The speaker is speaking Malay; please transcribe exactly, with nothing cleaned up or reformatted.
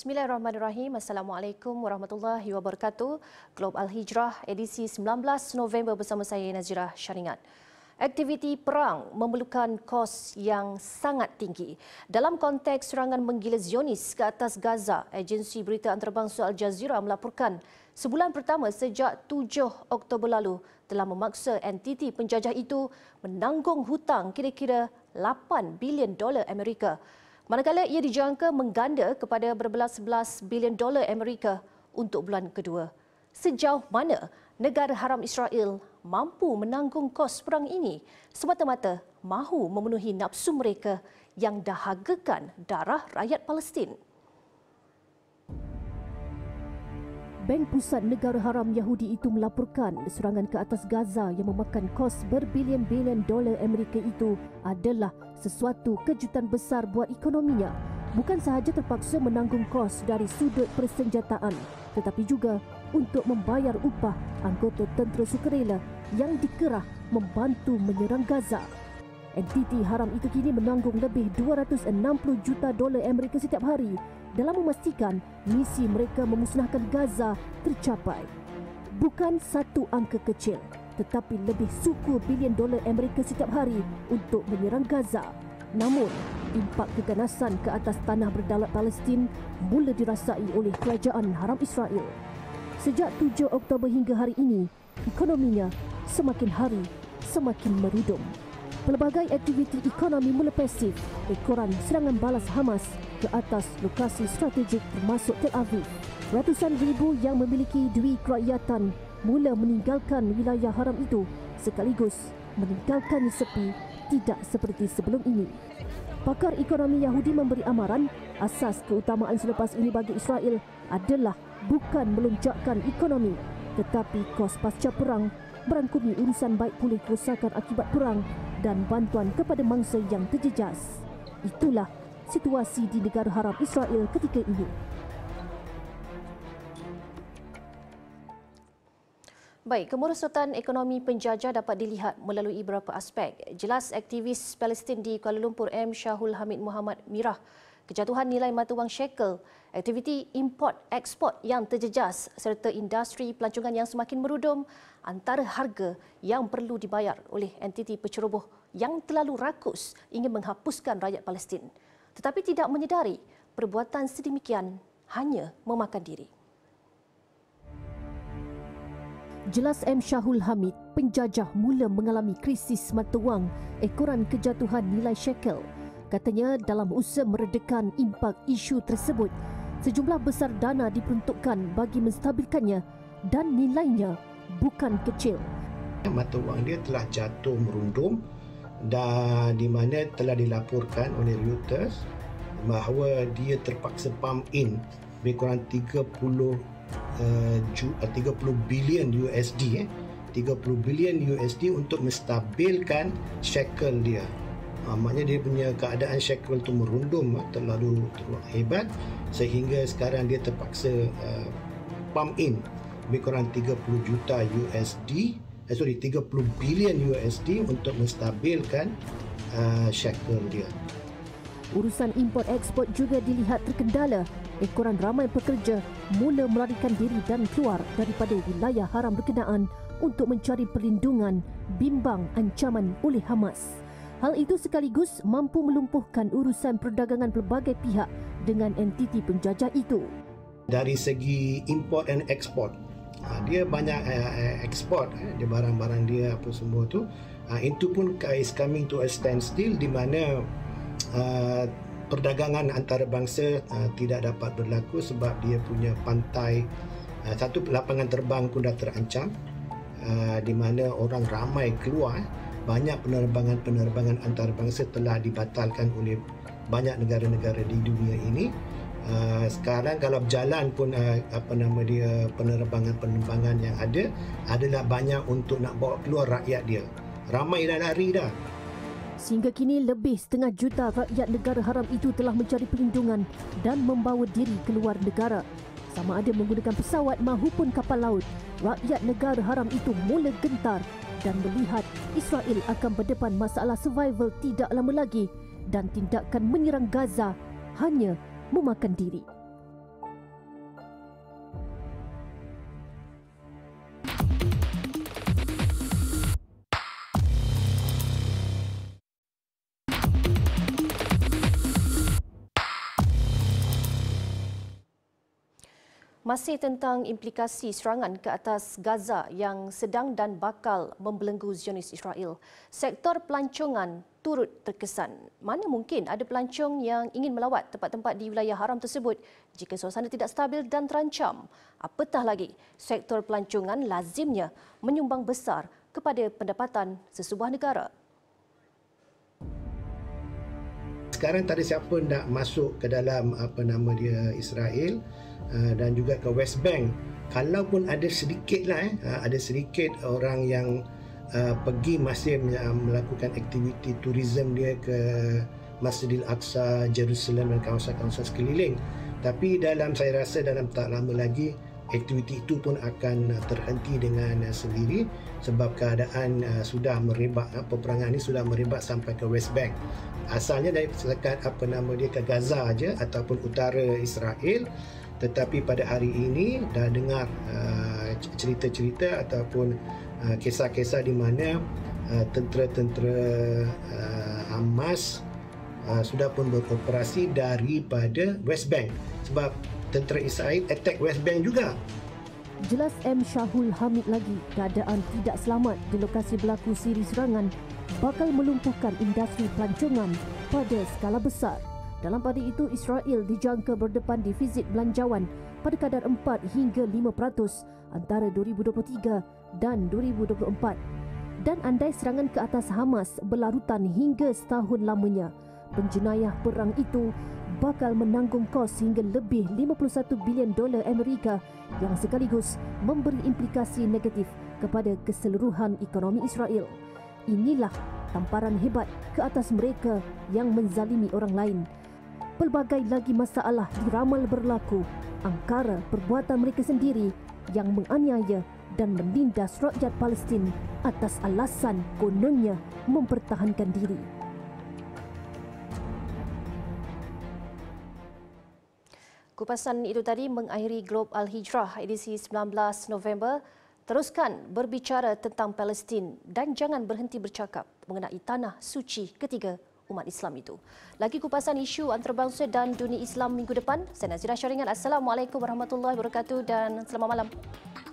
Bismillahirrahmanirrahim. Assalamualaikum warahmatullahi wabarakatuh. Globe Al-Hijrah edisi sembilan belas November bersama saya Nazirah Syaringat. Aktiviti perang memerlukan kos yang sangat tinggi. Dalam konteks serangan menggila Zionis ke atas Gaza, agensi berita antarabangsa Al Jazeera melaporkan sebulan pertama sejak tujuh Oktober lalu telah memaksa entiti penjajah itu menanggung hutang kira-kira lapan bilion dolar Amerika. Manakala ia dijangka mengganda kepada berbelas-belas bilion dolar Amerika untuk bulan kedua. Sejauh mana negara haram Israel mampu menanggung kos perang ini semata-mata mahu memenuhi nafsu mereka yang dahagakan darah rakyat Palestin? Bank Pusat Negara Haram Yahudi itu melaporkan serangan ke atas Gaza yang memakan kos berbilion-bilion dolar Amerika itu adalah sesuatu kejutan besar buat ekonominya. Bukan sahaja terpaksa menanggung kos dari sudut persenjataan, tetapi juga untuk membayar upah anggota tentera sukarela yang dikerah membantu menyerang Gaza. Entiti haram itu kini menanggung lebih dua ratus enam puluh juta dolar Amerika setiap hari dalam memastikan misi mereka memusnahkan Gaza tercapai. Bukan satu angka kecil, tetapi lebih suku bilion dolar Amerika setiap hari untuk menyerang Gaza. Namun, impak keganasan ke atas tanah berdaulat Palestin mula dirasai oleh kerajaan haram Israel. Sejak tujuh Oktober hingga hari ini, ekonominya semakin hari semakin merudum. Pelbagai aktiviti ekonomi mula pasif ekoran serangan balas Hamas ke atas lokasi strategik termasuk Tel Aviv. Ratusan ribu yang memiliki duit kerakyatan mula meninggalkan wilayah haram itu sekaligus meninggalkannya sepi, tidak seperti sebelum ini. Pakar ekonomi Yahudi memberi amaran asas keutamaan selepas ini bagi Israel adalah bukan melonjakkan ekonomi, tetapi kos pasca perang merangkumi urusan baik pulih kerosakan akibat perang dan bantuan kepada mangsa yang terjejas. Itulah situasi di negara haram Israel ketika ini. Baik, kemerosotan ekonomi penjajah dapat dilihat melalui beberapa aspek. Jelas aktivis Palestin di Kuala Lumpur M. Syahul Hamid Muhammad Mirah, kejatuhan nilai mata wang shekel, aktiviti import-ekspor yang terjejas serta industri pelancongan yang semakin merudum antara harga yang perlu dibayar oleh entiti penceroboh yang terlalu rakus ingin menghapuskan rakyat Palestin tetapi tidak menyedari perbuatan sedemikian hanya memakan diri. Jelas M. Syahul Hamid, penjajah mula mengalami krisis mata wang ekoran kejatuhan nilai shekel. Katanya dalam usaha meredakan impak isu tersebut, sejumlah besar dana diperuntukkan bagi menstabilkannya dan nilainya bukan kecil. Mata wang dia telah jatuh merundum dan di mana telah dilaporkan oleh Reuters bahawa dia terpaksa pump in lebih kurang tiga puluh bilion U S D eh tiga puluh bilion U S D untuk menstabilkan shekel dia. Ha, maknanya dia punya keadaan shekel tu merundum terlalu terlalu hebat sehingga sekarang dia terpaksa uh, pump in lebih kurang tiga puluh juta U S D eh, sorry tiga puluh bilion U S D untuk menstabilkan uh, shekel dia. Urusan import ekspor juga dilihat terkendala. Ekoran ramai pekerja mula melarikan diri dan keluar daripada wilayah haram berkenaan untuk mencari perlindungan bimbang ancaman oleh Hamas. Hal itu sekaligus mampu melumpuhkan urusan perdagangan pelbagai pihak dengan entiti penjajah itu. Dari segi import and export, dia banyak ekspor dia barang-barang dia apa semua tu. Itu pun is coming to a standstill di mana uh, perdagangan antarabangsa uh, tidak dapat berlaku sebab dia punya pantai uh, satu lapangan terbang pun dah terancam uh, di mana orang ramai keluar. Banyak penerbangan-penerbangan antarabangsa telah dibatalkan oleh banyak negara-negara di dunia ini. Uh, sekarang kalau berjalan pun uh, apa nama dia penerbangan-penerbangan yang ada adalah banyak untuk nak bawa keluar rakyat dia. Ramai dah lari dah. Sehingga kini lebih setengah juta rakyat negara haram itu telah mencari perlindungan dan membawa diri keluar negara. Sama ada menggunakan pesawat mahupun kapal laut, rakyat negara haram itu mula gentar dan melihat Israel akan berdepan masalah survival tidak lama lagi dan tindakan menyerang Gaza hanya memakan diri. Masih tentang implikasi serangan ke atas Gaza yang sedang dan bakal membelenggu Zionis Israel. Sektor pelancongan turut terkesan. Mana mungkin ada pelancong yang ingin melawat tempat-tempat di wilayah haram tersebut jika suasana tidak stabil dan terancam. Apatah lagi, sektor pelancongan lazimnya menyumbang besar kepada pendapatan sesebuah negara. Sekarang tak ada siapa nak masuk ke dalam apa nama dia Israel uh, dan juga ke West Bank. Kalaupun ada sedikit lah, eh, ada sedikit orang yang uh, pergi masih melakukan aktiviti tourism dia ke Masjidil Aqsa, Jerusalem dan kawasan-kawasan sekeliling. Tapi dalam saya rasa dalam tak lama lagi aktiviti itu pun akan terhenti dengan sendiri sebab keadaan uh, sudah merebak, uh, peperangan ini sudah merebak sampai ke West Bank. Asalnya dari setakat apa nama dia ke Gaza aja ataupun utara Israel, tetapi pada hari ini dah dengar uh, cerita-cerita ataupun uh, kisah-kisah di mana uh, tentera-tentera uh, Hamas uh, sudah pun beroperasi daripada West Bank sebab tentera Israel attack West Bank juga. Jelas M. Syahul Hamid lagi, keadaan tidak selamat di lokasi berlaku siri serangan bakal melumpuhkan industri pelancongan pada skala besar. Dalam pada itu, Israel dijangka berdepan defisit belanjawan pada kadar empat hingga lima peratus antara dua ribu dua puluh tiga dan dua ribu dua puluh empat. Dan andai serangan ke atas Hamas berlarutan hingga setahun lamanya, penjenayah perang itu bakal menanggung kos hingga lebih lima puluh satu bilion dolar Amerika yang sekaligus memberi implikasi negatif kepada keseluruhan ekonomi Israel. Inilah tamparan hebat ke atas mereka yang menzalimi orang lain. Pelbagai lagi masalah diramal berlaku angkara perbuatan mereka sendiri yang menganiaya dan menindas rakyat Palestin atas alasan kononnya mempertahankan diri. Kupasan itu tadi mengakhiri Globe Al-Hijrah edisi sembilan belas November. Teruskan berbicara tentang Palestin dan jangan berhenti bercakap mengenai tanah suci ketiga umat Islam itu. Lagi kupasan isu antarabangsa dan dunia Islam minggu depan. Saya Nazira Syaringan. Assalamualaikum warahmatullahi wabarakatuh dan selamat malam.